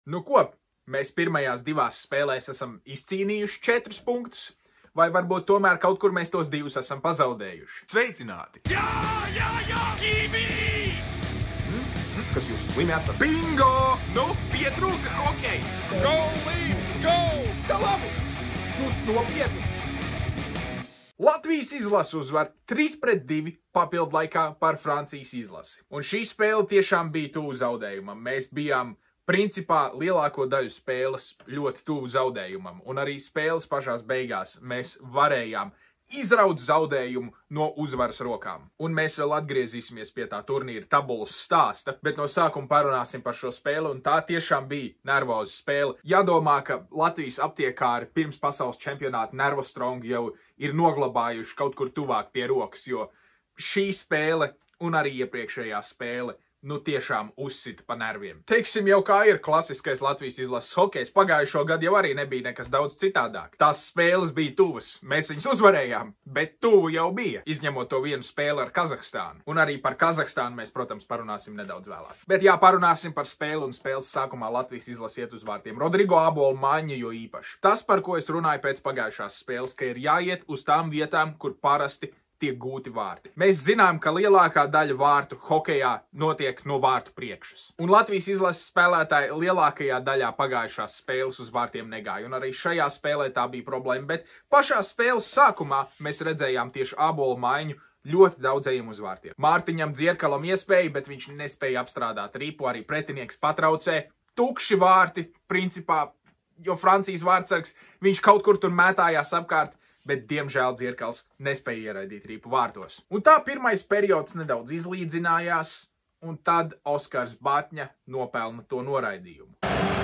Nu ko, mēs pirmajās divās spēlēs esam izcīnījuši 4 punktus, vai varbūt tomēr kaut kur mēs tos 2 esam pazaudējuši? Sveicināti! Jā, Kimi! Kas jūs slimi esat? Bingo! Nu, pietrūka hokejs! Go, Leafs, go! Tā labi! Jūs nopietni! Latvijas izlase uzvar 3-2 papildu laikā par Francijas izlasi. Un šī spēle tiešām bija tuvu zaudējumam. Mēs bijām principā lielāko daļu spēles ļoti tuvu zaudējumam. Un arī spēles pašās beigās mēs varējām izraut zaudējumu no uzvaras rokām. Un mēs vēl atgriezīsimies pie tā turnīra tabulas stāsta, bet no sākuma parunāsim par šo spēli, un tā tiešām bija nervoza spēle. Jādomā, ka Latvijas aptiekāri pirms pasaules čempionāta Nervostrong jau ir noglabājuši kaut kur tuvāk pie rokas, jo šī spēle un arī iepriekšējā spēle nu tiešām uzsita pa nerviem. Teiksim jau kā ir klasiskais Latvijas izlases hokejs, pagājušo gadu jau arī nebija nekas daudz citādāk. Tās spēles bija tuvas, mēs viņus uzvarējām, bet tuvu jau bija, izņemot to vienu spēli ar Kazahstānu. Un arī par Kazahstānu mēs, protams, parunāsim nedaudz vēlāk. Bet jā, parunāsim par spēli un spēles sākumā Latvijas izlase iet uz vārtiem. Rodrigo Ābola maiņa jo īpaši. Tas, par ko es runāju pēc pagājušās spēles, ka ir jāiet uz tām vietām, kur parasti tiek gūti vārti. Mēs zinām, ka lielākā daļa vārtu hokejā notiek no vārtu priekšas. Un Latvijas izlases spēlētāji lielākajā daļā pagājušās spēles uz vārtiem negāja. Un arī šajā spēlē tā bija problēma, bet pašā spēles sākumā mēs redzējām tieši Ābola maiņu ļoti daudzējiem uz vārtiem. Mārtiņam Dzierkalam iespēja, bet viņš nespēja apstrādāt ripu, arī pretinieks patraucē. Tukši vārti, principā, jo Francijas vārtsargs, viņš kaut kur tur mētājās apkārt, bet, diemžēl, Dzierkals nespēja ieraidīt ripu vārtos. Un tā pirmais periods nedaudz izlīdzinājās, un tad Oskars Batņa nopelna to noraidījumu.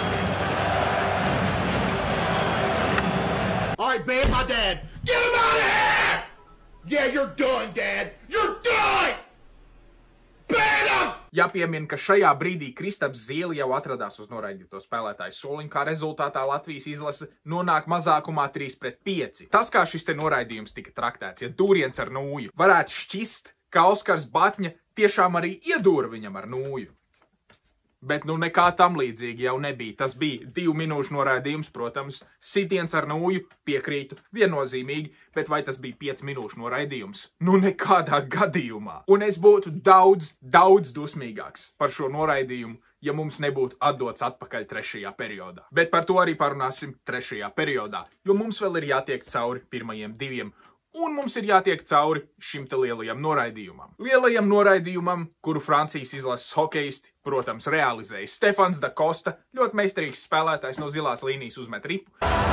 I banned my dad! Get him out of here! Yeah, you're done, Dad! You're done! Ban him! Jāpiemin, ka šajā brīdī Kristaps Zīle jau atradās uz noraidīto spēlētāju soliņu, kā rezultātā Latvijas izlase nonāk mazākumā 3-5. Tas, kā šis te noraidījums tika traktēts, ja dūriens ar nūju, varētu šķist, ka Oskars Batņa tiešām arī iedūra viņam ar nūju. Bet nu nekā tam līdzīgi jau nebija. Tas bija 2 minūšu noraidījums, protams, sitiens ar nūju, piekrītu, viennozīmīgi, bet vai tas bija 5 minūšu noraidījums? Nu nekādā gadījumā. Un es būtu daudz dusmīgāks par šo noraidījumu, ja mums nebūtu atdots atpakaļ 3. periodā. Bet par to arī parunāsim 3. periodā, jo mums vēl ir jātiek cauri pirmajiem 2. Un mums ir jātiek cauri šim te lielajam noraidījumam. Lielajam noraidījumam, kuru Francijas izlases hokejisti, protams, realizēja. Stefans da Costa, ļoti meistarīgs spēlētājs no zilās līnijas uzmet ripu.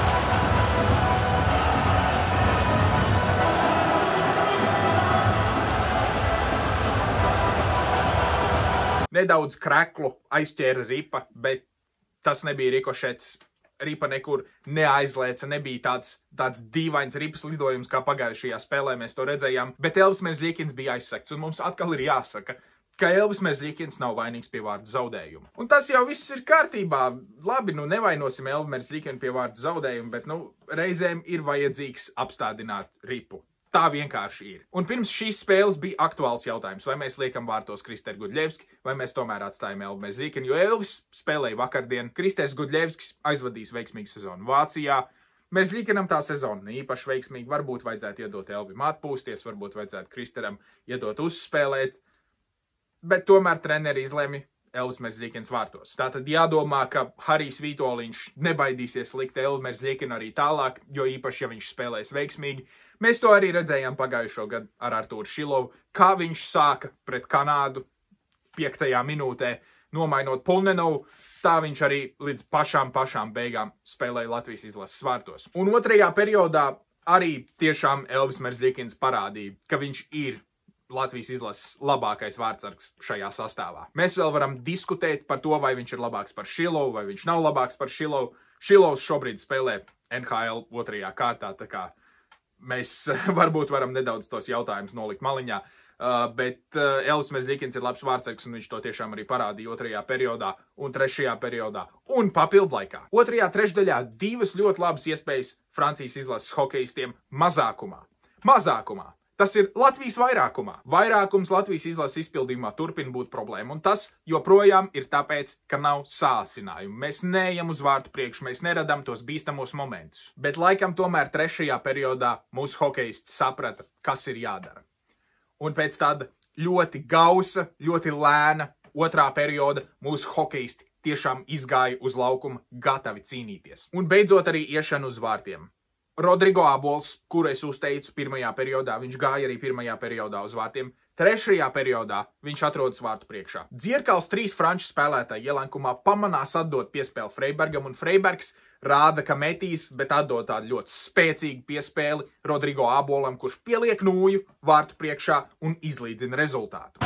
Nedaudz kreklu aizķēra ripa, bet tas nebija rikošets. Ripa nekur neaizlēca, nebija tāds dīvains ripas lidojums, kā pagājušajā spēlē mēs to redzējām, bet Elvis Merzlikins bija aizsekts, un mums atkal ir jāsaka, ka Elvis Merzlikins nav vainīgs pie vārdu zaudējuma. Un tas jau viss ir kārtībā. Labi, nu nevainosim Elvis Merzlikinu pie vārdu zaudējumu, bet nu reizēm ir vajadzīgs apstādināt ripu. Tā vienkārši ir. Un pirms šīs spēles bija aktuāls jautājums, vai mēs liekam vārtos Kristeru Gudļevski, vai mēs tomēr atstājam Elvu Merzlikinu, jo Elvis spēlēja vakardien. Kristers Gudļevskis aizvadīs veiksmīgu sezonu Vācijā. Merzlikinam tā sezona īpaši veiksmīgi, varbūt vajadzētu iedot Elvim atpūsties, varbūt vajadzētu Kristeram iedot uzspēlēt, bet tomēr treneri izlēma Elvis Merzlikins vārtos. Tātad jādomā, ka Harijs Vitoļņš nebaidīsies likt Elvu Merzlikinu arī tālāk, jo īpaši, ja viņš spēlēs veiksmīgi. Mēs to arī redzējām pagājušo gadu ar Artūru Šilovu, kā viņš sāka pret Kanādu 5. minūtē, nomainot Pulnenovu, tā viņš arī līdz pašām beigām spēlēja Latvijas izlases vārtos. Un 2. periodā arī tiešām Elvis Merzlikins parādīja, ka viņš ir Latvijas izlases labākais vārtsargs šajā sastāvā. Mēs vēl varam diskutēt par to, vai viņš ir labāks par Šilovu, vai viņš nav labāks par Šilovu. Šilovs šobrīd spēlē NHL 2. kārtā, tā kā mēs varbūt varam nedaudz tos jautājumus nolikt maliņā, bet Elvis Merzlikins ir labs vārtsargs, un viņš to tiešām arī parādīja 2. periodā un 3. periodā un papildlaikā. 2. trešdaļā 2 ļoti labas iespējas Francijas izlases hokejistiem mazākumā. Tas ir Latvijas vairākumā. Vairākums Latvijas izlases izpildījumā turpina būt problēma, un tas joprojām ir tāpēc, ka nav sāsinājumu. Mēs neejam uz vārtu priekšu, mēs neradam tos bīstamos momentus. Bet laikam tomēr trešajā periodā mūsu hokejisti saprata, kas ir jādara. Un pēc tāda ļoti gausa, ļoti lēna otrā perioda mūsu hokejisti tiešām izgāja uz laukuma gatavi cīnīties. Un beidzot arī iešana uz vārtiem. Rodrigo Abols, kuru es uzteicu pirmajā periodā, viņš gāja arī pirmajā periodā uz vārtiem. Trešajā periodā viņš atrodas vārtu priekšā. Dzierkals 3 franču spēlētāju ielenkumā pamanās atdot piespēli Freibergam, un Freibergs rāda, ka metīs, bet atdod tādu ļoti spēcīgu piespēli Rodrigo Abolam, kurš pieliek nūju vārtu priekšā un izlīdzina rezultātu.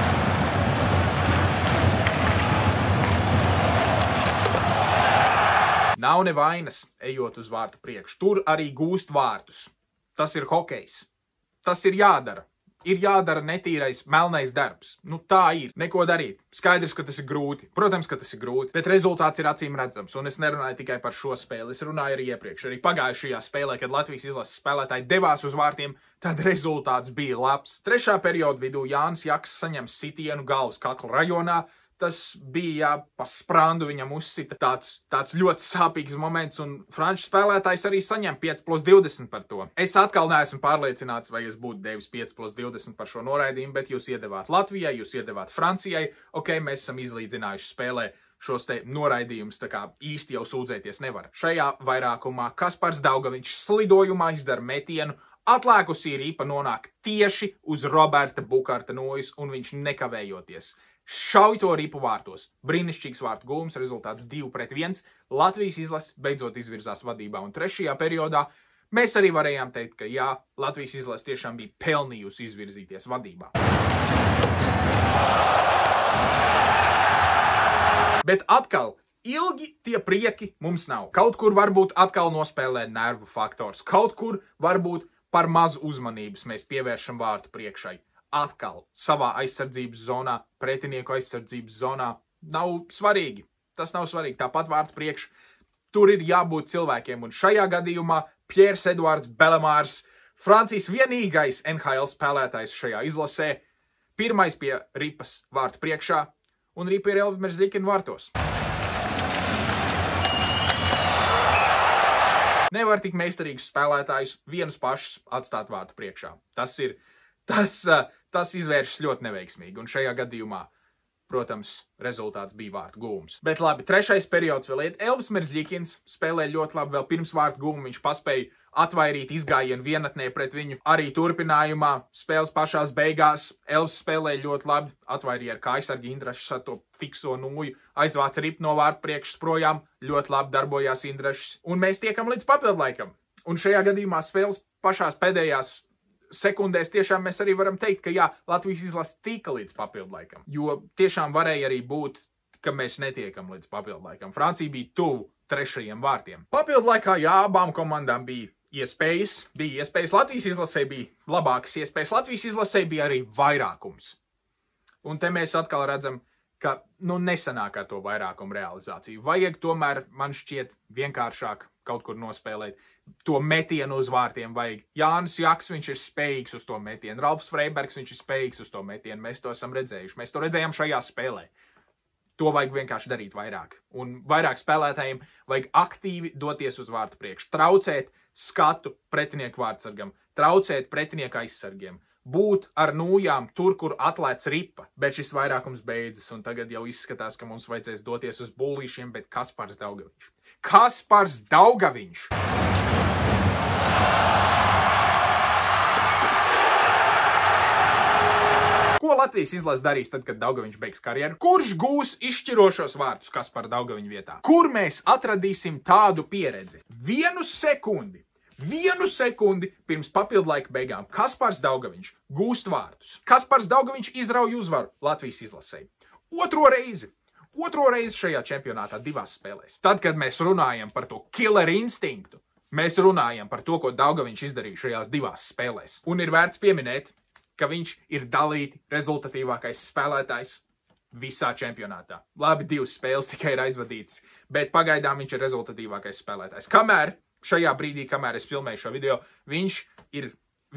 Nav nevainas, ejot uz vārtu priekšu. Tur arī gūst vārtus. Tas ir hokejs. Tas ir jādara. Ir jādara netīrais, melnais darbs. Nu tā ir. Neko darīt. Skaidrs, ka tas ir grūti. Protams, ka tas ir grūti. Bet rezultāts ir acīm redzams. Un es nerunāju tikai par šo spēli. Es runāju arī iepriekš. Arī pagājušajā spēlē, kad Latvijas izlases spēlētāji devās uz vārtiem, tad rezultāts bija labs. Trešā perioda vidū Jānis Jaks saņem sitienu galvas kakla rajonā. Tas bija pa sprandu viņam uzsita tāds ļoti sāpīgs moments, un franču spēlētājs arī saņem 5+20 par to. Es atkal neesmu pārliecināts, vai es būtu devis 5+20 par šo noraidījumu, bet jūs iedevāt Latvijai, jūs iedevāt Francijai. Ok, mēs esam izlīdzinājuši spēlē šos te noraidījumus, tā kā īsti jau sūdzēties nevar. Šajā vairākumā Kaspars Daugaviņš slidojumā izdara metienu, atlēkusī ripa nonāk tieši uz Roberta Bukarta nojas, un viņš nekavējoties šauj to ripu vārtos. Brīnišķīgs vārtu gūms, rezultāts 2-1. Latvijas izlase beidzot izvirzās vadībā, un trešajā periodā mēs arī varējām teikt, ka jā, Latvijas izlase tiešām bija pelnījusi izvirzīties vadībā. Bet atkal, ilgi tie prieki mums nav. Kaut kur varbūt atkal nospēlē nervu faktors. Kaut kur varbūt par mazu uzmanības mēs pievēršam vārtu priekšai. Atkal savā aizsardzības zonā, pretinieku aizsardzības zonā nav svarīgi. Tas nav svarīgi. Tāpat vārtu priekš. Tur ir jābūt cilvēkiem. Un šajā gadījumā Piers Eduards Belemārs, Francijas vienīgais NHL spēlētājs šajā izlasē, pirmais pie ripas vārtu priekšā, un ripa ir Elvis Merzlikina vārtos. Nevar tik meistarīgus spēlētājus vienus pašus atstāt vārtu priekšā. Tas izvēršas ļoti neveiksmīgi, un šajā gadījumā, protams, rezultāts bija vārtu gūms. Bet labi, trešais periods vēl iet. Elvis Merzlikins spēlē ļoti labi, vēl pirms vārtu gūma viņš paspēja atvairīt izgājienu vienatnē pret viņu. Arī turpinājumā, spēles pašās beigās, Elvis spēlē ļoti labi, atvairīja ar kājsargi Indrašs ar to fikso nūju, aizvāca ripu no vārtu priekšas projām, ļoti labi darbojās Indrašs, un mēs tiekam līdz papildlaikam. Un šajā gadījumā spēles pašās pēdējās sekundēs tiešām mēs arī varam teikt, ka jā, Latvijas izlase tika līdz papildlaikam, jo tiešām varēja arī būt, ka mēs netiekam līdz papildlaikam. Francija bija tuvu trešajiem vārtiem. Papildlaikā, jā, abām komandām bija iespējas. Latvijas izlasē bija labākas iespējas, Latvijas izlasē bija arī vairākums. Un te mēs atkal redzam, ka nesanāk ar to vairākumu realizāciju. Vajag tomēr, man šķiet, vienkāršāk kaut kur nospēlēt. To metienu uz vārtiem vajag. Jānis Jaks, viņš ir spējīgs uz to metienu. Ralfs Freibergs, viņš ir spējīgs uz to metienu. Mēs to esam redzējuši. Mēs to redzējām šajā spēlē. To vajag vienkārši darīt vairāk. Un vairāk spēlētājiem vajag aktīvi doties uz vārtu priekšu. Traucēt skatu pretinieku vārtsargam. Traucēt pretinieku aizsargiem. Būt ar nūjām tur, kur atlēc ripa. Bet šis vairākums beidzas. Un tagad jau izskatās, ka mums vajadzēs doties uz bullīšiem, bet Kaspars Daugaviņš. Kaspars Daugaviņš! Ko Latvijas izlase darīs tad, kad Daugaviņš beigs karjeru? Kurš gūs izšķirošos vārtus Kaspara Daugaviņa vietā? Kur mēs atradīsim tādu pieredzi? Vienu sekundi pirms papildlaika beigām Kaspars Daugaviņš gūst vārtus. Kaspars Daugaviņš izrauj uzvaru Latvijas izlasei. Otro reizi šajā čempionātā 2 spēlēs. Tad, kad mēs runājam par to killer instinktu, mēs runājam par to, ko Daugaviņš izdarīja šajās 2 spēlēs. Un ir vērts pieminēt, ka viņš ir dalīti rezultatīvākais spēlētājs visā čempionātā. Labi, 2 spēles tikai ir aizvadītas, bet pagaidām viņš ir rezultatīvākais spēlētājs. Šajā brīdī, kamēr es filmēju šo video, viņš ir